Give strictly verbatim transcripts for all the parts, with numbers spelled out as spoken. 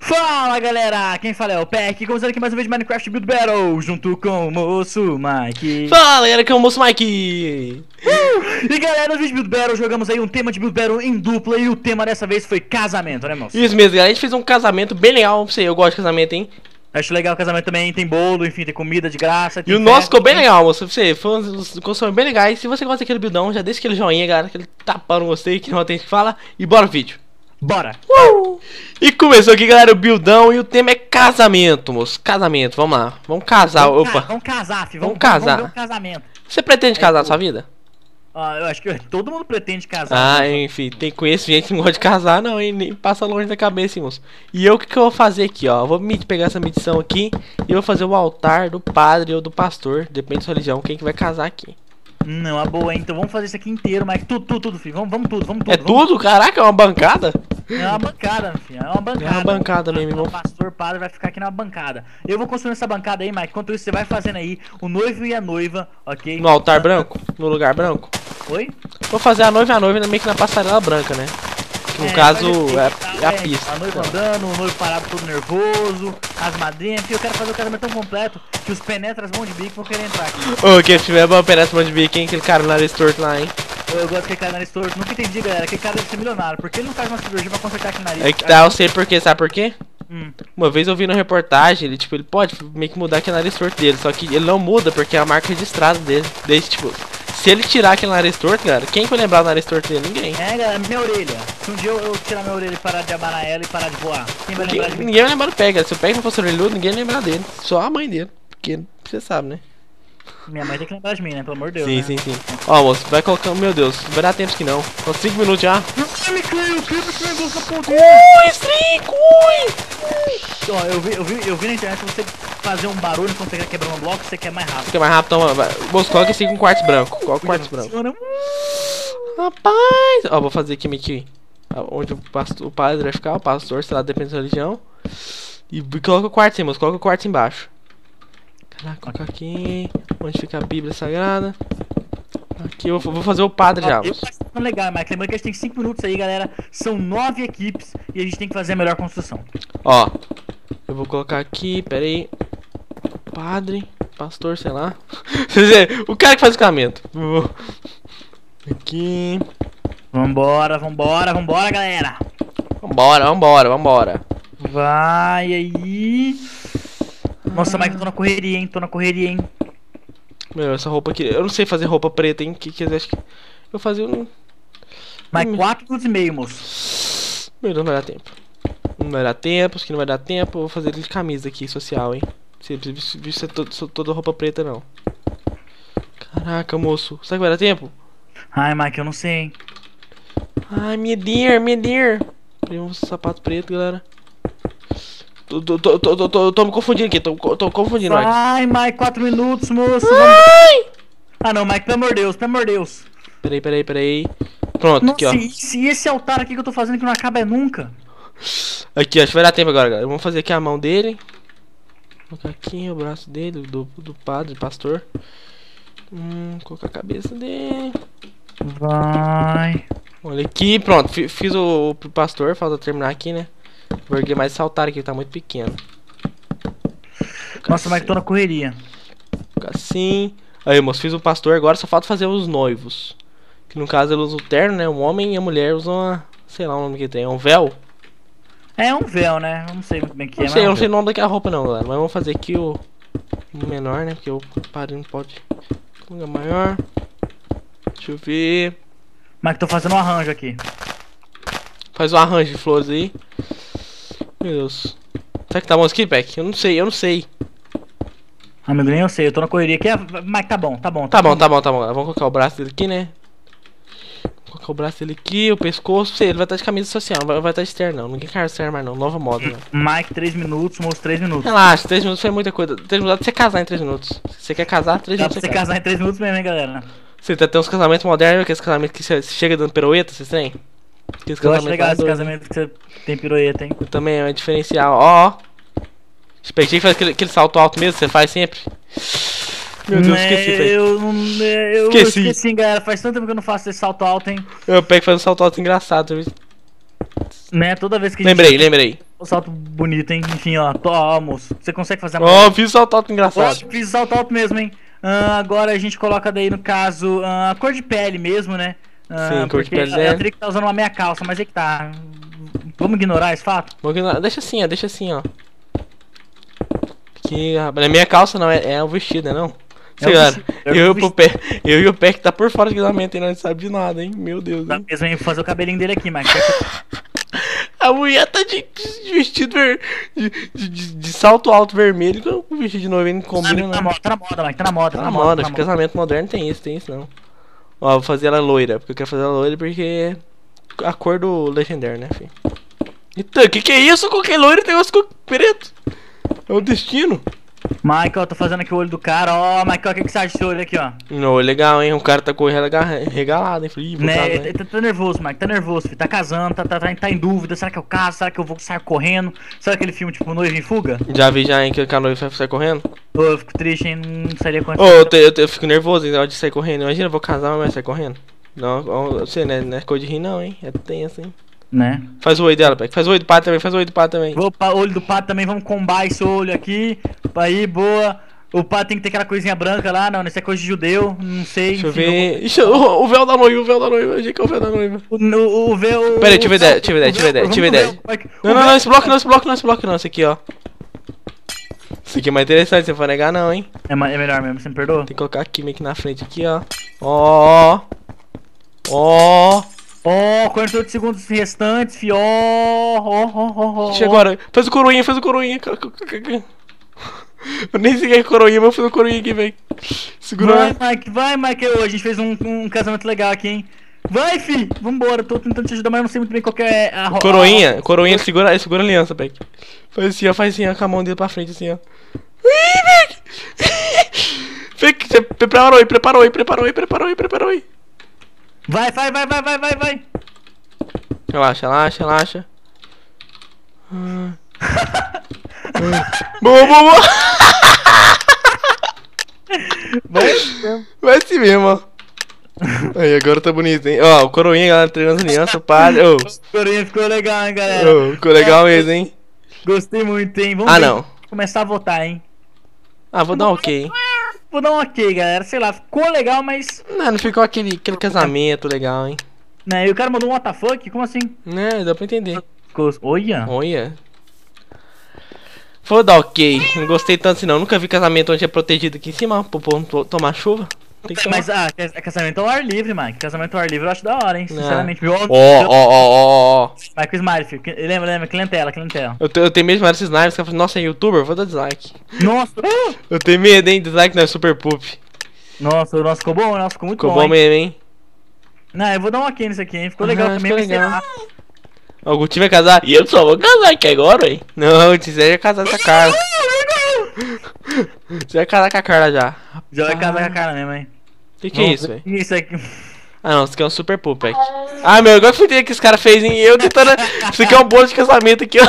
Fala galera, quem fala é o Peck, começando aqui mais um vídeo de Minecraft Build Battle, junto com o moço Mike. Fala galera, que é o moço Mike. uh! E galera, no vídeo de Build Battle jogamos aí um tema de Build Battle em dupla. E o tema dessa vez foi casamento, né moço? Isso mesmo, galera, a gente fez um casamento bem legal, não sei, eu gosto de casamento, hein. Acho legal o casamento também, tem bolo, enfim, tem comida de graça. E o nosso ficou bem legal, moço, você, foi uns construções bem legais. Se você gosta daquele buildão, já deixa aquele joinha, galera, aquele tapão no gostei, que não tem que falar. E bora o vídeo. Bora! Uh! E começou aqui, galera, o buildão e o tema é casamento, moço. Casamento, vamos lá. Vamos casar. Vamos, Opa. ca vamos casar, filho. Vamos, Vamos, casar. Vamos ver um casamento. Você pretende casar na sua vida? Ah, eu acho que todo mundo pretende casar. Ah, né? enfim, tem conheço gente que não gosta de casar, não, hein? Nem passa longe da cabeça, hein, moço. E eu, o que, que eu vou fazer aqui, ó? Eu vou me pegar essa medição aqui e eu vou fazer o altar do padre ou do pastor, depende da sua religião, quem que vai casar aqui. Não, a boa, hein? Então vamos fazer isso aqui inteiro, Mike. Tudo, tudo, tudo, filho. Vamos, vamos tudo, vamos tudo. É vamos tudo? Caraca, é uma bancada? É uma bancada, filho. É uma bancada. É uma bancada mesmo, irmão. O pastor padre vai ficar aqui na bancada. Eu vou construir essa bancada aí, Mike. Enquanto isso, você vai fazendo aí o noivo e a noiva, ok? No altar branco? No lugar branco? Oi? Vou fazer a noiva e a noiva meio que na passarela branca, né? Que no É, caso faz é, assim, é a tá, pista. A noiva andando, o noivo parado todo nervoso, as madrinhas. Filho, eu quero fazer o casamento tão completo que os penetras vão de bico vão querer entrar aqui. Ô, quem tiver bom pedaço de bico, hein? Aquele cara no nariz torto lá, hein? Eu gosto daquele cara nariz torto. Nunca entendi, galera. Aquele cara deve ser milionário. Por que ele não faz uma cirurgia pra consertar aquele nariz? É que tá, eu sei por quê, sabe por quê? Hum. Uma vez eu vi na reportagem, ele tipo, ele pode meio que mudar aquele nariz torto dele, só que ele não muda porque é a marca registrada dele. Desde, tipo, se ele tirar aquele nariz torto, cara, quem vai lembrar do nariz torto dele? Ninguém. É, galera, minha orelha. Se um dia eu, eu tirar minha orelha e parar de abanar ela e parar de voar, quem vai Ninguém, lembrar de mim? ninguém vai lembrar do Pega. Se o Pega não fosse orelhudo, ninguém vai lembrar dele. Só a mãe dele. Porque você sabe, né? Minha mãe tem que lembrar de mim, né? Pelo amor de Deus. Sim, né? sim, sim. Ó, moço, vai colocando. Meu Deus, não vai dar tempo que não. Só cinco minutos já. Ai, me caiu, que me caiu essa pontinha. Ui, string, ui! Ó, eu vi, eu, vi, eu vi na internet você fazer um barulho quando você quer quebrar um bloco, você quer mais rápido. Fica mais rápido, então, vai. Moço, coloca assim com quartzo branco. Coloca quartzo branco. Rapaz! Ó, vou fazer aqui meio que onde o, pastor, o padre vai ficar, o pastor, sei lá, depende da religião. E coloca o quartzo aí, moço, coloca o quartzo embaixo. Caraca, coloca aqui. Onde fica a Bíblia Sagrada. Aqui eu vou fazer o padre já, moço. Ó, legal, Mike. Lembrando que a gente tem cinco minutos aí, galera. São nove equipes e a gente tem que fazer a melhor construção. Ó, eu vou colocar aqui, pera aí. Padre, pastor, sei lá. O cara que faz o casamento. Aqui. Vambora, vambora, vambora, galera. Vambora, vambora, vambora. Vai aí. Nossa, Mike, tô na correria, hein? Tô na correria, hein? Meu, essa roupa aqui. Eu não sei fazer roupa preta, hein? Que que eu acho que. Eu fazia um. Mike, quatro minutos e meio, moço. Meu, não vai dar tempo. Não vai dar tempo, acho que não vai dar tempo. Eu vou fazer ele de camisa aqui, social, hein? Se você é todo, toda roupa preta, não. Caraca, moço. Será que vai dar tempo? Ai, Mike, eu não sei, hein? Ai, me dear, me dear. Peguei um sapato preto, galera. Tô, tô, tô, tô, tô, tô me confundindo aqui, tô, tô confundindo, Mike. Ai, Mike, quatro minutos, moço. Ai! Ah, não, Mike, pelo amor de Deus, pelo amor de Deus. Peraí, peraí, peraí. Pronto, Nossa, aqui, ó. e se esse altar aqui que eu tô fazendo que não acaba é nunca? Aqui, acho que vai dar tempo agora, galera. Vamos fazer aqui a mão dele. Colocar aqui o braço dele, do, do padre, do pastor. Hum, colocar a cabeça dele. Vai. Olha aqui, pronto. Fiz o, o pro pastor, falta terminar aqui, né? Vou erguer mais esse altar aqui, que tá muito pequeno. Nossa, Mike, tô na correria. Colocar assim. Aí, moço, fiz o pastor, agora só falta fazer os noivos. Que no caso eles usam o terno, né? O homem e a mulher usam a... sei lá o nome que tem, é um véu? É um véu, né? Eu não sei muito bem o que Não é. sei, mas eu é um não sei o véu. nome daquela roupa não, galera. Mas vamos fazer aqui o, o menor, né? Porque o padre não pode. Colocar maior. Deixa eu ver. Mike, tô fazendo um arranjo aqui. Faz um arranjo de flores aí. Meu Deus. Será que tá bom aqui, Peck? Eu não sei, eu não sei. Amigo, nem eu sei, eu tô na correria aqui. Ah, Mike, tá bom, tá bom. Tá bom, tá bom, tá bom. Vamos colocar o braço dele aqui, né? Colocar o braço dele aqui, o pescoço. Sei, ele vai estar de camisa social, não vai estar de externo não. Ninguém quer externo mais não, nova moda, né? Mike, três minutos, moço, três minutos. Relaxa, três minutos foi muita coisa. três minutos você casar em três minutos. Se você quer casar, três Dá minutos pra você você casa. casar em três minutos mesmo, hein, galera? Você tá tendo uns casamentos modernos, aqueles casamentos que você chega dando pirueta, vocês têm? Aqueles Eu acho legal lá esse doido. casamento que você tem pirueta, hein? Também é um diferencial, ó. Expectei que faz aquele, aquele salto alto mesmo, você faz sempre. Meu Deus, Né, esqueci, Peck. eu, não- eu Esqueci. esqueci, galera. Faz tanto tempo que eu não faço esse salto alto, hein? Eu pego faz um salto alto engraçado, viu? Né, toda vez que a Lembrei, gente... lembrei. O salto bonito, hein? Enfim, ó. Tô, ó, moço. Você consegue fazer a Ó, oh, fiz salto alto Ó, engraçado. fiz salto alto mesmo, hein? Ah, agora a gente coloca daí, no caso, ah, a cor de pele mesmo, né? Ah, Sim, cor de porque pele eu dela. teria que tá usando uma meia calça, mas aí que tá. Vamos ignorar esse fato? Vou ignorar- Deixa assim, ó, deixa assim, ó. Que, rapaz, é minha calça não, é, é o vestido, né não? Sei É o lá, vestido, é o eu, vestido. pro pé, eu e o pé que tá por fora do casamento e não sabe de nada, hein? Meu Deus, Dá hein? mesmo em fazer o cabelinho dele aqui, Mike. A mulher tá de, de vestido ver, de, de, de- de salto alto vermelho com o vestido de noiva não combina, Tá na não. moda, tá na moda, Mike. Tá na moda, Tá na moda, acho que casamento moderno tem isso, tem isso não. Ó, vou fazer ela loira, porque eu quero fazer ela loira porque é a cor do legendário, né, filho? Eita, que que é isso? Com que loira tem negócio com preto? É o destino. Michael, tô fazendo aqui o olho do cara. Ó, Michael, o que, que você acha desse olho aqui, ó? Não, legal, hein? O cara tá com o rega- regalado, hein? Falei, ih, vou Né? casar, Ele hein? tá, tá nervoso, Mike. Tá nervoso, filho. Tá casando, tá, tá, tá, tá em dúvida. Será que eu caso? Será que eu vou sair correndo? Sabe aquele filme tipo Noiva em Fuga? Já vi já, hein, que a noiva vai sair correndo. Ô, eu fico triste, hein? Não sairia com Ô, eu, te- eu, te- eu fico nervoso em hora de sair correndo. Imagina, eu vou casar, mas vai sair correndo. Não, ó, você, né? Não é coisa de rir, não, hein? É tenso, hein? Né? Faz o oi dela, Peck. Faz o oi do pato também, faz o oi do pato também. Vou pra olho do pato também, vamos combar esse olho aqui. Aí, boa. O pato tem que ter aquela coisinha branca lá, não, isso é coisa de judeu, não sei. Deixa eu enfim, ver. Ixi, o, o véu da noiva, o véu da noiva. Achei que é o véu da noiva. O, o, o véu. Pera aí, deixa eu ver ideia, deixa eu ver ideia, deixa eu ver ideia, deixa eu ver ideia. Não, não, não, esse bloco não, esse bloco não, esse bloco não, esse aqui, ó. Esse aqui é mais interessante, você for negar não, hein. É, ma- é melhor mesmo, você me perdoa? Tem que colocar aqui, meio que na frente, aqui, ó. Ó. Ó. Ó, quarenta e oito segundos restantes, fi. Ó, ó, ó, ó, ó. Deixa agora. Faz o coroinha, faz o coroinha. Eu nem sei que é coroinha, mas eu fiz o coroinha aqui, velho. Segura. Vai, Mike, vai, Mike. Ô, a gente fez um, um casamento legal aqui, hein. Vai, fi. Vambora, tô tentando te ajudar, mas eu não sei muito bem qual que é a ro- Coroinha, coroinha, ele segura, ele segura a aliança, Peck. Faz assim, ó, faz assim, ó, com a mão dele pra frente, assim, ó. Ih, Peck! Peck, você preparou aí, preparou aí, preparou aí, preparou aí, preparou aí. Vai, vai, vai, vai, vai, vai, vai. Relaxa, relaxa, relaxa. Ah. Boa, boa, boa. Vai. Vai assim mesmo, ó. Aí, agora tá bonito, hein? Ó, o coroinha, galera, treinando as alianças, o padre. Ô, Corinha ficou legal, hein, galera. ô, ficou legal mesmo, hein? Gostei muito, hein. Vamos Ah, ver- não. começar a votar, hein. Ah, vou dar um ok, hein? Vou dar um ok, galera. Sei lá, ficou legal, mas. Não, não ficou aquele, aquele casamento legal, hein? Né, e o cara mandou um what the fuck? Como assim? Né, dá pra entender. Ficou. Olha. Olha. Vou dar ok. Não gostei tanto assim não. Nunca vi casamento onde é protegido aqui em cima, pro povo não to- tomar chuva. Tem que tomar. Mas, ah, ca- casamento ao ar livre, Mike. Casamento ao ar livre eu acho da hora, hein. Sinceramente. Meu, Ó, ó, ó, ó, ó. Mike Smiley, filho. Que- Lembra, lembra? Clientela, clientela. Eu, te- eu tenho medo de esses knives que eu falei, nossa, é youtuber? Vou dar dislike. Nossa. Eu tenho medo, hein? Dislike não é super poop. Nossa, o nosso ficou bom, o nosso ficou muito Ficou bom. bom hein? mesmo, hein? Não, eu vou dar um ok nisso aqui, hein. Ficou Aham, legal também, ficou mas sei legal. lá. Ó, o Guti vai casar. E eu só vou casar aqui agora, hein? Não, você já ia casar com a Carla. Você vai casar com a Carla já. Já vai casar com a cara mesmo, hein. Que que é isso, velho? Isso aqui. Ah não, isso aqui é um super poop, Peck. Ah, meu, agora que fui que esse cara fez, hein? Eu tentando. Isso aqui é um bolo de casamento aqui, ó.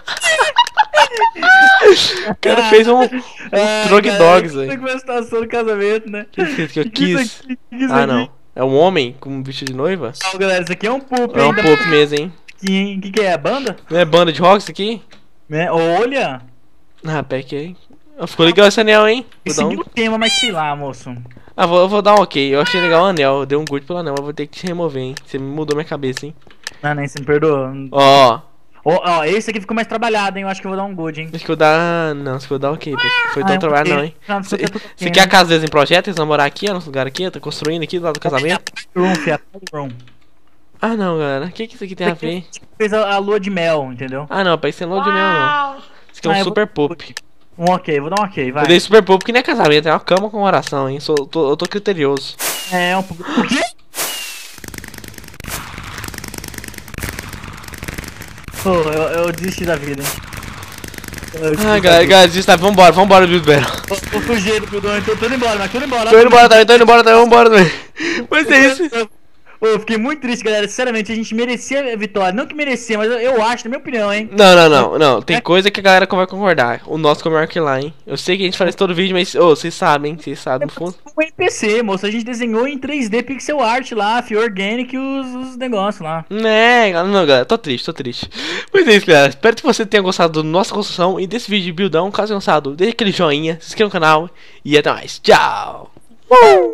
O cara fez um, um Trog Dogs, velho. velho. Como é a situação do casamento, né? Que que é isso que eu Que que é quis? isso aqui? Que que é isso Ah aqui? não. É um homem com um vestido de noiva? Não, galera, isso aqui é um poop, É hein. um poop mesmo, hein? O que, que é? Banda? Não é banda de rock isso aqui? Né? Olha! Ah, Peck, hein? Ah, ficou legal esse anel, hein? Vou dar Seguiu um... o tema, mas sei lá, moço. Ah, vou, eu vou dar um ok. Eu achei legal o anel. Eu dei um good pelo anel, mas vou ter que te remover, hein? Você me mudou minha cabeça, hein? Ah, nem se me perdoa. Ó, Ó, ó, esse aqui ficou mais trabalhado, hein? Eu acho que eu vou dar um good, hein? acho que eu dar. Não, acho que eu dar ok, Peck. Foi Ah, tão é trabalho, porque- não, hein? Não, Você fica tudo você bem, quer a né? casa deles em projeto? Eles vão morar aqui, ó, nosso lugar aqui, ó, tá construindo aqui do lado do casamento? Room, fia, room. Ah não, galera, o que que isso aqui tem a ver? Fez a, a lua de mel, entendeu? Ah não, Peck, você não é de mel, não. Isso aqui é Ah, um eu super vou- poop. Um ok, vou dar um ok, vai. Eu dei super poop que não é casamento, é uma cama com oração, hein? Sou, tô, eu tô criterioso. É, um pouco. O quê? Pô, eu, eu desisti da vida, hein? Eu desisti Ah, da galera, vida. galera, desista, tá, vambora, vambora, Build Battle. Tô, tô fugindo, Bildon, tô, tô indo embora, mas tô indo embora. Tô indo embora também, tô indo embora também, vambora também. Mas é isso. Ô, eu fiquei muito triste, galera. Sinceramente, a gente merecia a vitória. Não que merecia, mas eu, eu acho, na minha opinião, hein? Não, não, não, não. Tem coisa que a galera vai concordar. O nosso ficou melhor que lá, hein? Eu sei que a gente faz todo vídeo, mas, ô, vocês sabem, hein? Vocês sabem, no fundo. Um N P C, moço. A gente desenhou em três D pixel art lá, Fio Organic e os, os negócios lá. Né, não, galera, tô triste, tô triste. Pois é isso, galera. Espero que você tenha gostado da nossa construção e desse vídeo de buildão. Caso tenha gostado, deixe aquele joinha, se inscreva no canal e até mais. Tchau! Uh!